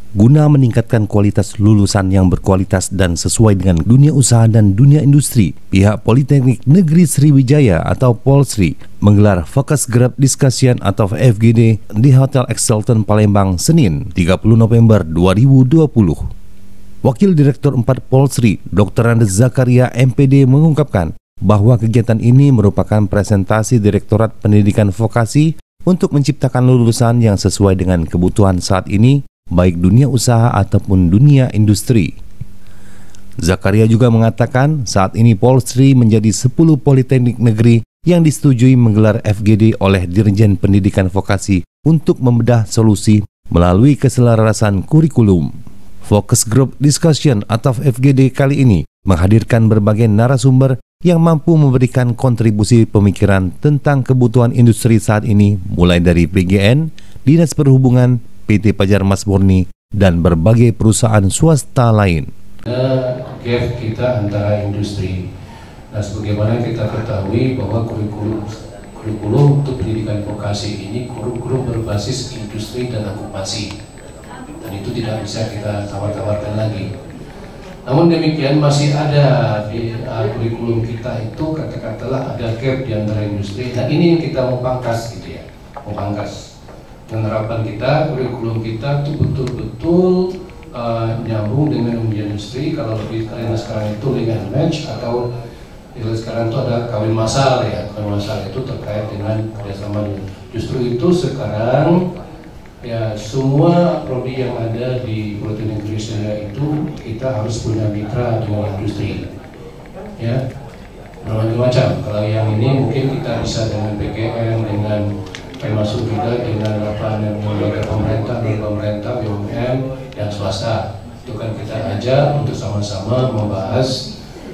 Guna meningkatkan kualitas lulusan yang berkualitas dan sesuai dengan dunia usaha dan dunia industri, pihak Politeknik Negeri Sriwijaya atau Polsri menggelar Focus Group Discussion atau FGD di Hotel Excelton Palembang Senin 30 November 2020. Wakil Direktur 4 Polsri, Dr. Andes Zakaria MPD mengungkapkan bahwa kegiatan ini merupakan presentasi Direktorat Pendidikan Vokasi untuk menciptakan lulusan yang sesuai dengan kebutuhan saat ini, baik dunia usaha ataupun dunia industri. Zakaria juga mengatakan saat ini Polsri menjadi 10 politeknik negeri yang disetujui menggelar FGD oleh Dirjen Pendidikan Vokasi untuk membedah solusi melalui keselarasan kurikulum. Focus Group Discussion atau FGD kali ini menghadirkan berbagai narasumber yang mampu memberikan kontribusi pemikiran tentang kebutuhan industri saat ini, mulai dari PGN, Dinas Perhubungan, PT Pajar Mas Murni, dan berbagai perusahaan swasta lain. Gap kita antara industri. Nah, sebagaimana kita ketahui bahwa kurikulum untuk pendidikan vokasi ini kurikulum berbasis industri dan okupasi, dan itu tidak bisa kita tawar-tawarkan lagi. Namun demikian masih ada di kurikulum kita itu katakanlah ada gap di antara industri. Nah, ini yang kita mau pangkas gitu ya, mau pangkas. Penerapan kita, kurikulum kita itu betul-betul nyambung dengan dunia industri. Kalau lebih keren sekarang itu legal match, atau sekarang itu ada kawin massal ya. Kawin massal itu terkait dengan kerjasama. Justru itu sekarang ya semua prodi yang ada di Politeknik Indonesia itu kita harus punya mitra dengan industri. Ya, macam-macam. Kalau yang ini mungkin kita bisa dengan PGN, dengan termasuk juga dengan apa namanya pemerintah, BUMN dan swasta. Itu kan kita ajak untuk sama-sama membahas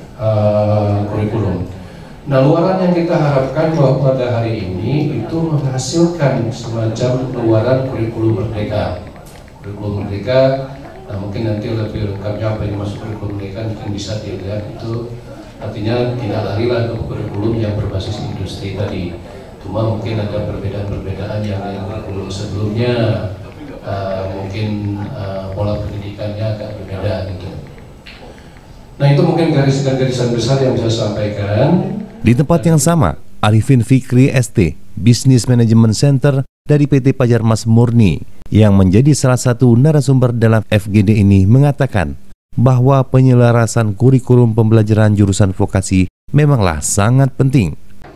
kurikulum. Nah, luaran yang kita harapkan bahwa pada hari ini itu menghasilkan semacam luaran kurikulum merdeka. Kurikulum merdeka, nah mungkin nanti lebih lengkapnya apa yang masuk kurikulum merdeka mungkin bisa dilihat. Itu artinya tidak lari lah ke kurikulum yang berbasis industri tadi. Cuma mungkin ada perbedaan-perbedaan yang kurikulum sebelumnya, mungkin pola pendidikannya agak berbeda gitu. Nah, itu mungkin garisan besar yang bisa saya sampaikan. Di tempat yang sama, Arifin Fikri ST, Business Management Center dari PT Pajar Mas Murni, yang menjadi salah satu narasumber dalam FGD ini mengatakan bahwa penyelarasan kurikulum pembelajaran jurusan vokasi memanglah sangat penting.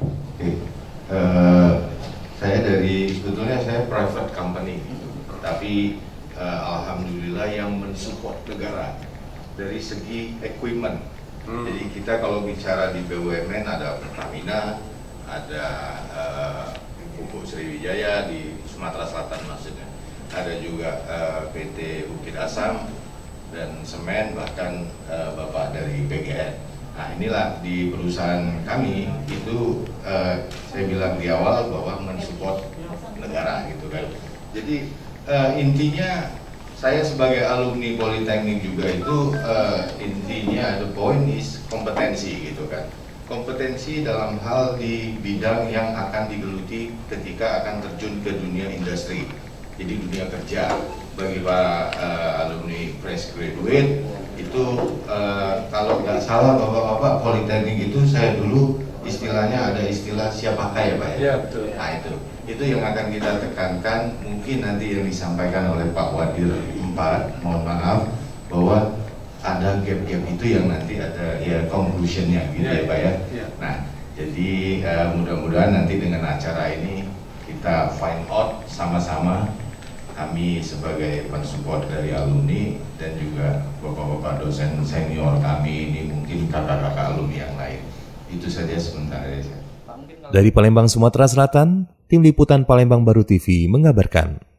Sebetulnya saya private company, tapi alhamdulillah yang mensupport negara dari segi equipment. Jadi kita kalau bicara di BUMN ada Pertamina, ada Pupuk Sriwijaya di Sumatera Selatan maksudnya, ada juga PT Bukit Asam dan Semen, bahkan Bapak dari PGN. Nah, inilah di perusahaan kami itu saya bilang di awal bahwa mensupport negara gitu kan. Jadi intinya saya sebagai alumni Politeknik juga itu intinya the point is kompetensi gitu kan. Kompetensi dalam hal di bidang yang akan digeluti ketika akan terjun ke dunia industri. Jadi dunia kerja bagi para alumni fresh graduate itu kalau nggak salah bapak-bapak Politeknik itu saya dulu istilahnya ada istilah siapakah ya Pak ya? Ya betul. Nah itu yang akan kita tekankan, mungkin nanti yang disampaikan oleh Pak Wadir 4, mohon maaf bahwa ada gap-gap itu yang nanti ada ya conclusionnya gitu ya Pak ya. Nah jadi mudah-mudahan nanti dengan acara ini kita find out sama-sama, kami sebagai pensupport dari alumni dan juga bapak-bapak dosen senior kami ini, mungkin kakak-kakak alumni yang lain. Itu saja sebentar ya. Dari Palembang, Sumatera Selatan, Tim Liputan Palembang Baru TV mengabarkan.